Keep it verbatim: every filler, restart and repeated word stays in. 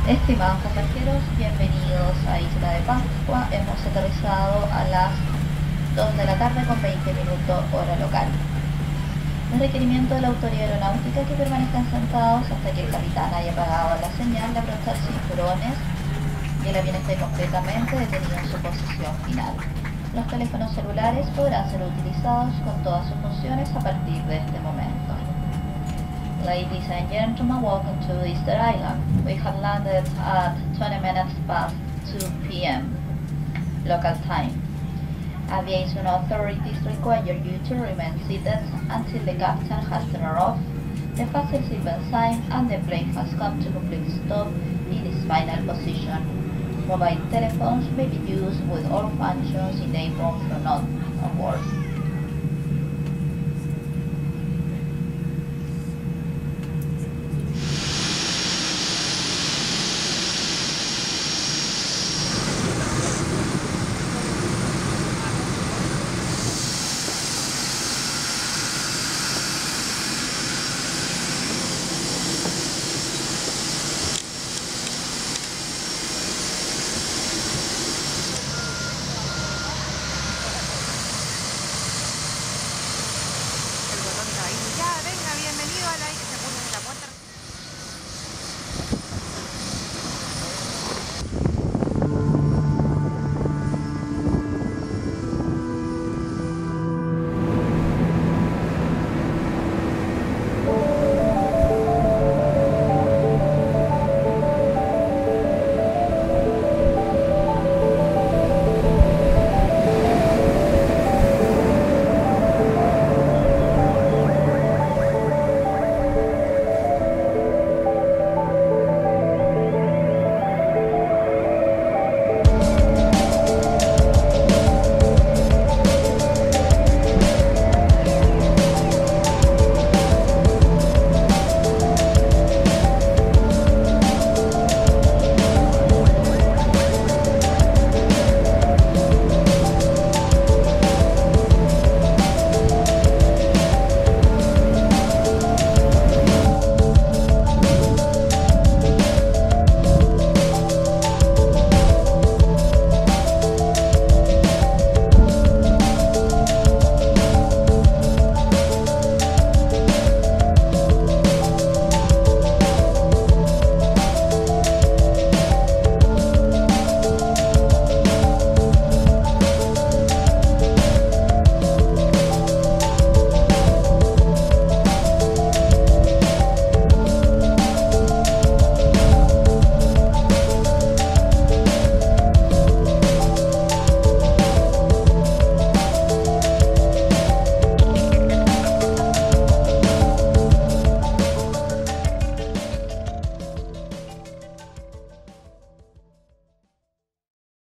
Estimados pasajeros, bienvenidos a Isla de Pascua. Hemos aterrizado a las dos de la tarde con veinte minutos hora local. El requerimiento de la autoridad aeronáutica es que permanezcan sentados hasta que el capitán haya apagado la señal de abrochar cinturones y el avión esté completamente detenido en su posición final. Los teléfonos celulares podrán ser utilizados con todas sus funciones a partir de este momento. Ladies and gentlemen, welcome to Easter Island. We have landed at twenty minutes past two p m local time. Aviation authorities require you to remain seated until the captain has turned off the fasten seatbelt sign and the plane has come to complete stop in its final position. Mobile telephones may be used with all functions in the Apron from on onwards.